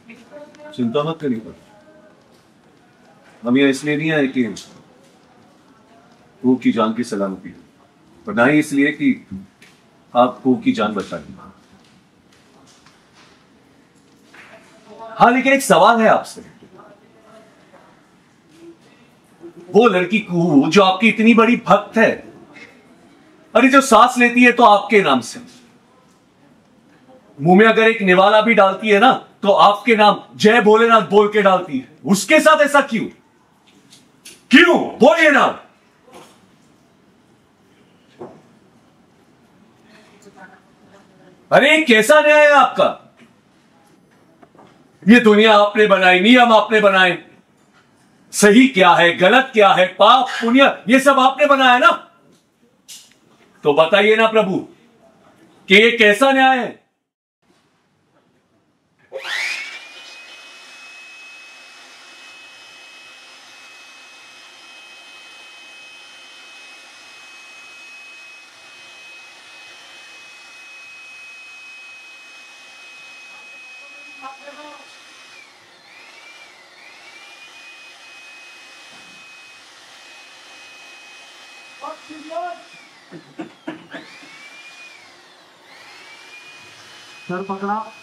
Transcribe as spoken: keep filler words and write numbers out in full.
चिंता मत करिए, हम यहाँ इसलिए नहीं आए कि कुहू की जान की सलामती हो, पर ना ही इसलिए कि आप कुहू की जान बचाएंगे। हाँ, लेकिन एक सवाल है आपसे। वो लड़की कुहू जो आपकी इतनी बड़ी भक्त है, अरे जो सांस लेती है तो आपके नाम से, मुंह में अगर एक निवाला भी डालती है ना तो आपके नाम जय भोलेनाथ बोल के डालती है, उसके साथ ऐसा क्यों? क्यों? बोलिए ना। अरे कैसा न्याय है आपका? ये दुनिया आपने बनाई, नियम आपने बनाए, सही क्या है गलत क्या है, पाप पुण्य, ये सब आपने बनाया ना। तो बताइए ना प्रभु कि ये कैसा न्याय है? सर पकड़ा।